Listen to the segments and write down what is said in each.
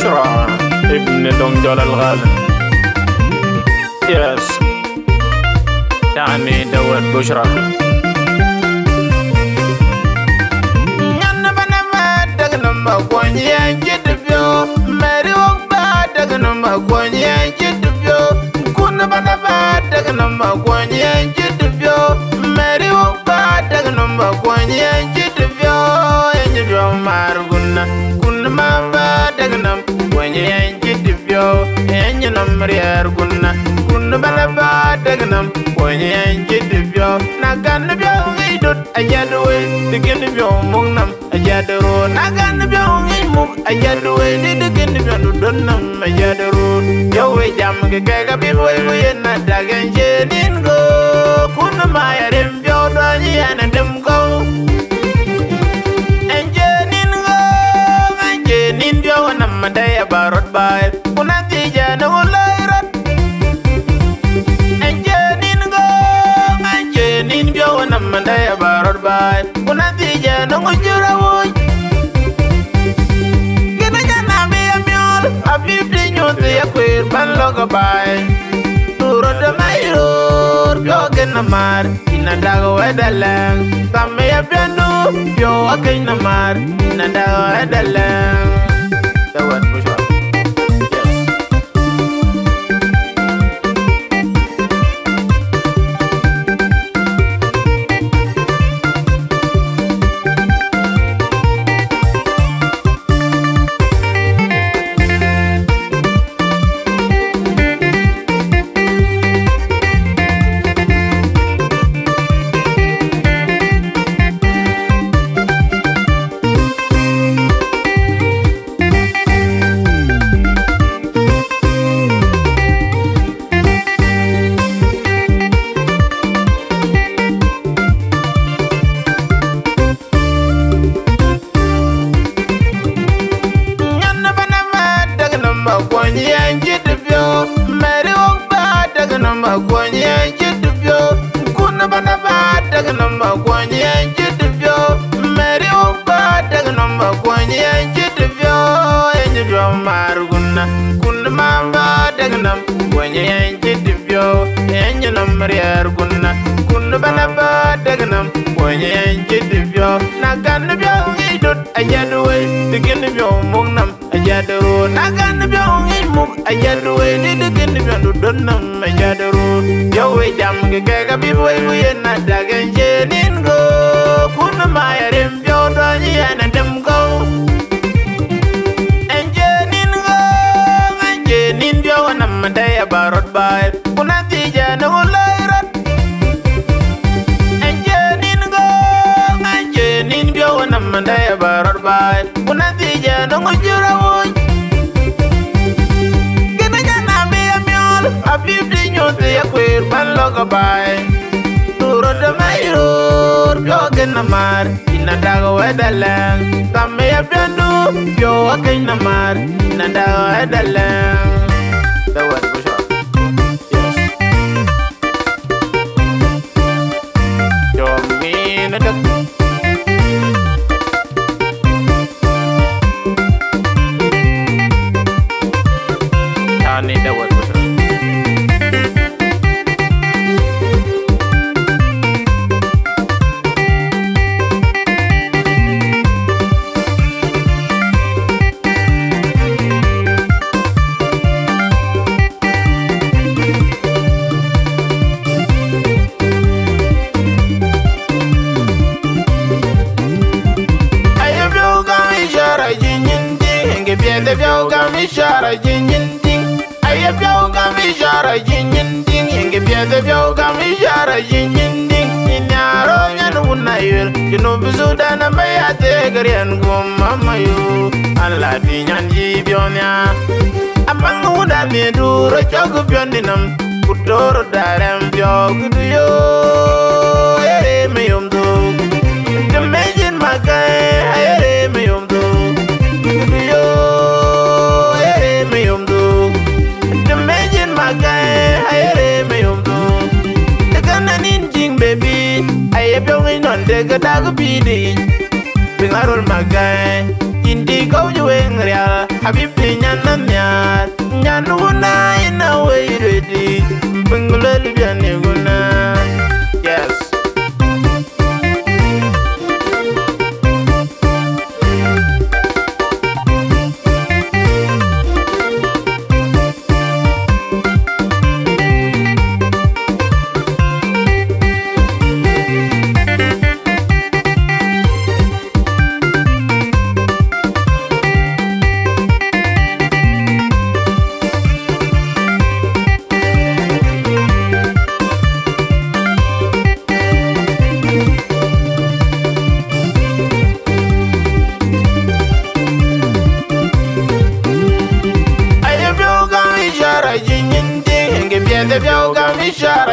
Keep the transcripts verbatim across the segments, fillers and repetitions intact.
بشرى ابن دونجول الغالي. يس يعني دوت بشرى Nyanna bana ma dagna ma kwanye jidbyo meri wogba dagna ma kwanye jidbyo kunna bana ba dagna ma kwanye jidbyo meri wogba dagna ma kwanye jidbyo enjibyo margunna kunna ma ba dagna kwanye jidbyo enjina marier gunna kunna bana ba dagna kwanye jidbyo nagan byo ngidot ajadwe digin byo mungnam ajadro nagan byo ngimuk ajadwe digin byo donnam ajadro yowe jam ge ga bi boy boy na dagan jenin go kun ma yarem byo dani ana dem go enjenin go enjenin byo na madaya barot bay kunati jana ulairat enjenin go enjenin byo na madaya barot bay kunati jana ngujura woy gina jana mi amyol afifli nyuti yakwir ban logo bay turo de mayrur byo gina mar ina dago wedalang kame ya byandu byo akina mar ina dago wedalang دوت بشرى. Nyanna bana ma dagna ma kwanye jidbyo meri wogba dagna ma kwanye jidbyo kunna bana ba dagna ma kwanye jidbyo meri wogba dagna ma kwanye jidbyo enjibyo margunna kunna ma ba dagna kwanye jidbyo enjina marier gunna kunna bana ba dagna kwanye jidbyo nagan byo ngidot ajadwe digin byo mungnam ajadro nagan byo ngimuk ajadwe digin byo donnam ajadro yowe jam ge ga bi boy boy na dagan jenin go kun ma yarem byo dani ana dem go enjenin go enjenin byo na madaya barot bay kunati jana ulairat enjenin go enjenin byo na madaya barot bay kunati jana ngujura woy gina jana mi amyol afifli nyuti yakwir ban logo bay turo de mayrur byo gina mar ina dago wedalang kame ya byandu byo akina mar ina dago wedalang دوت بشرى. يس يوم مين دك يعني دوت بشرى. ayo byo ga ishara jinyindi nge biende byo ga ishara jinyindi ayo byo ga ishara jinyindi nge biende byo ga ishara jinyindi inyaro nyan unayel jino bizuda na mayate garian gum mamayo alla di nyan ji byonya amang uda mi duro chogu byondinam kudoro darem byo kuduyo ere meyumdu Imagine my guy, I me um do. Yo, I me um do. Imagine my guy, I me um do. The gun and injing baby, I have been on the Gadago B D. Bring out my guy, Indigo you in real, have you been an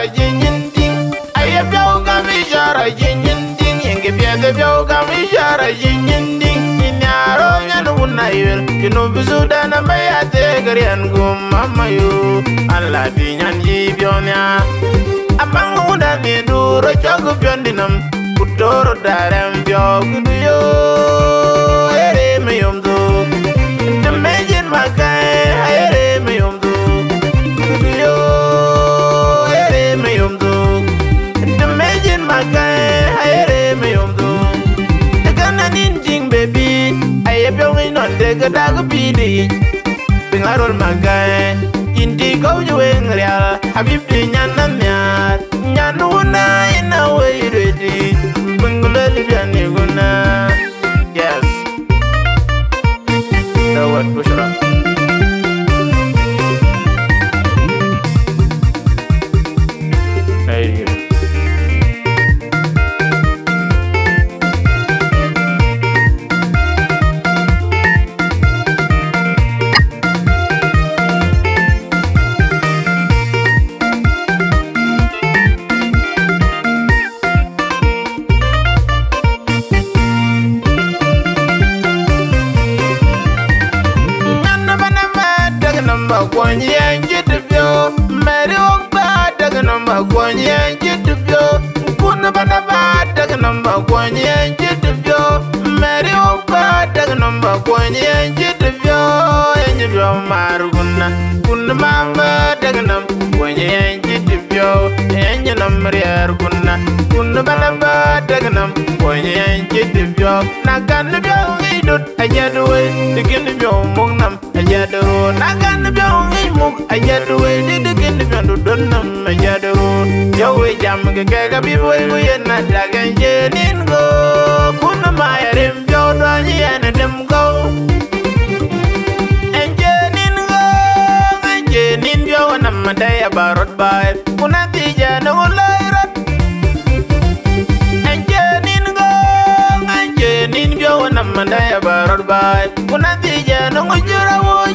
shara jinyin ding. Aye bio gami shara jinyin ding. Inge piede bio gami shara jinyin ding. Inyaro nyanu unayel. Yunu bisuda na mayate garian gum mama yu. Allah binyan yibionya. Amang uda ni duro chogu piondinam. Kutoro darem bio kuduyo. Ere me yomdu. Imagine my guy. Ere me yomdu. Kuduyo. Ere me yomdu. Imagine my guy. Ere me yomdu. Ekana ninjing baby. Aye piongin on dega dagu pidi. Pingarol my guy. Indi kau jueng real. Habib di nyana nyat. Nyanuna in a way ready. Yes. The word Bushra. Very good. Kwenye njitibyo Meri okba daga namba kwenye njitibyo Kuna bana ba daga namba kwenye njitibyo Meri okba daga namba kwenye njitibyo Njitibyo maruguna Kuna mamba daga namba kwenye njitibyo Enye namriar kuna Kuna bana ba daga namba kwenye njitibyo Nakana byo idut ajaduwe Digini byo mungnam ajaduru Nakana byo muk ajaduwe digini byo donnam ajaduru Yawe jam kekega biboy wiyena dagan jenin go Kuna mayarim byo donyi yana dem go Enjenin go Enjenin byo namadaya barot bay Kuna tija nangulairat Nin bio na mandaya barod bay kuna tija no ngujura woy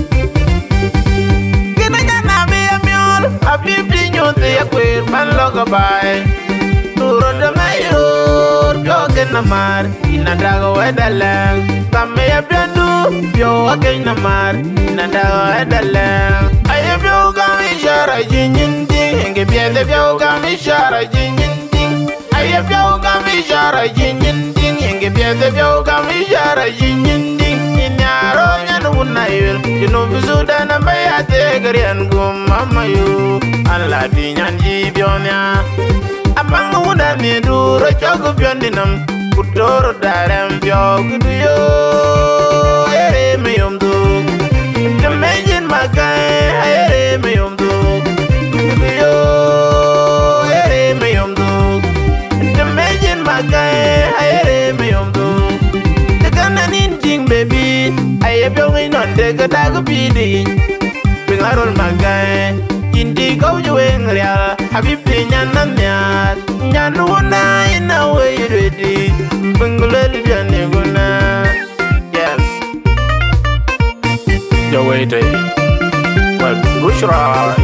Gina jana mi amiol Habib di nyote ya kwir man logo bay Turo de mayor bio gena mar Ina dago wedalang Kame ya biandu bio agena mar Ina dago wedalang Aye bio gami shara jinyin ding Henge biende bio gami shara jinyin ding Aye bio gami shara jinyin ding Inge piede bio gami shara jinyin ding Inyaro nyanu unayel Yunu bisuda na mayate garian gum mama yu Allah binyan yibionya Amang uda ni duro chogu piondinam Kutoro darem bio kuduyo Ere me yomdu Imagine my guy Ere me yomdu Kuduyo Ere me yomdu Imagine my guy Ere me yomdu Tekana ninjing baby Aye piongin on dega dagu pidi Pingarol my guy Indi kau jueng real Habib di nyana nyat Nyanuna in a way ready Bengulel jani guna Yes. The way they. Well, Bushra.